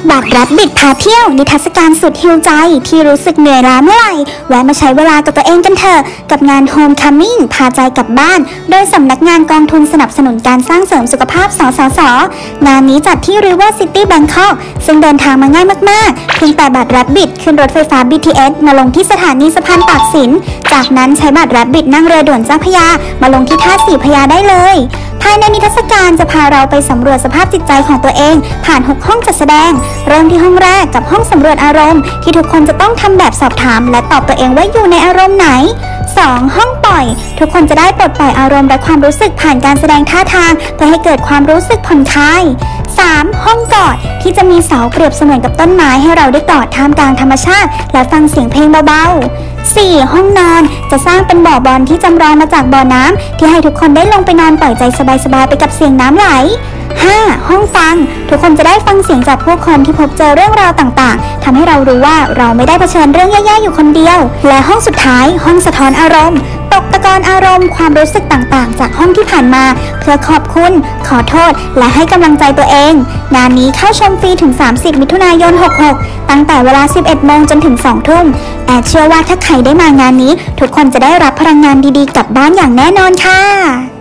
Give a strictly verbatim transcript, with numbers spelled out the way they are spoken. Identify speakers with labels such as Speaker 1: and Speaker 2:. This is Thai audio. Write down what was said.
Speaker 1: บัตรรับบิดพาเที่ยวนิทรรศการสุดฮิวใจที่รู้สึกเหนื่อยล้าเมื่อไหร่แวะมาใช้เวลากับตัวเองกันเถอะกับงาน Homecoming พาใจกลับบ้านโดยสำนักงานกองทุนสนับสนุนการสร้างเสริมสุขภาพสสสงานนี้จัดที่ River City Bangkok ซึ่งเดินทางมาง่ายมากๆเพียงแต่บัตรรับบิดขึ้นรถไฟฟ้า บี ที เอส มาลงที่สถานีสะพานตากสินจากนั้นใช้บัตรรับบิดนั่งเรือด่วนเจ้าพระยามาลงที่ท่าสีพระยาได้เลยภายในนิทรรศการจะพาเราไปสำรวจสภาพจิตใจของตัวเองผ่านหกห้องจัดแสดงเริ่มที่ห้องแรกกับห้องสำรวจอารมณ์ที่ทุกคนจะต้องทำแบบสอบถามและตอบตัวเองว่าอยู่ในอารมณ์ไหน สอง ห้องปล่อยทุกคนจะได้ปลดปล่อยอารมณ์และความรู้สึกผ่านการแสดงท่าทางเพื่อให้เกิดความรู้สึกผ่อนคลาย สาม ห้องกอดที่จะมีเสาเปรียบเสมือนกับต้นไม้ให้เราได้กอดท่ามกลางธรรมชาติและฟังเสียงเพลงเบาๆ สี่ ห้องนอนจะสร้างเป็นบ่อบอลที่จำลองมาจากบ่อน้ำที่ให้ทุกคนได้ลงไปนอนปล่อยใจสบายๆไปกับเสียงน้ำไหล ห้า ห้องฟังทุกคนจะได้ฟังเสียงจากผู้คนที่พบเจอเรื่องราวต่างๆทำให้เรารู้ว่าเราไม่ได้เผชิญเรื่องแย่ๆอยู่คนเดียวและห้องสุดท้ายห้องสะท้อนอารมณ์ตกตะกอนอารมณ์ความรู้สึกต่างๆจากห้องที่ผ่านมาเพื่อขอบคุณขอโทษและให้กำลังใจตัวเองงานนี้เข้าชมฟรีถึงสามสิบมิถุนายนหกหกตั้งแต่เวลา สิบเอ็ดโมงจนถึงสองทุ่มแอดเชื่อว่าถ้าใครได้มางานนี้ทุกคนจะได้รับพลังงานดีๆกลับบ้านอย่างแน่นอนค่ะ